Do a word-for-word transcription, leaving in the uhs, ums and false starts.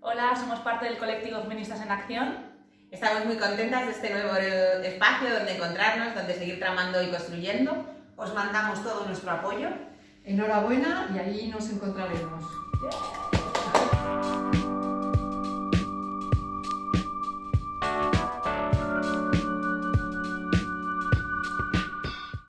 Hola, somos parte del colectivo Feministas en Acción. Estamos muy contentas de este nuevo espacio donde encontrarnos, donde seguir tramando y construyendo. Os mandamos todo nuestro apoyo. Enhorabuena y ahí nos encontraremos. Yeah.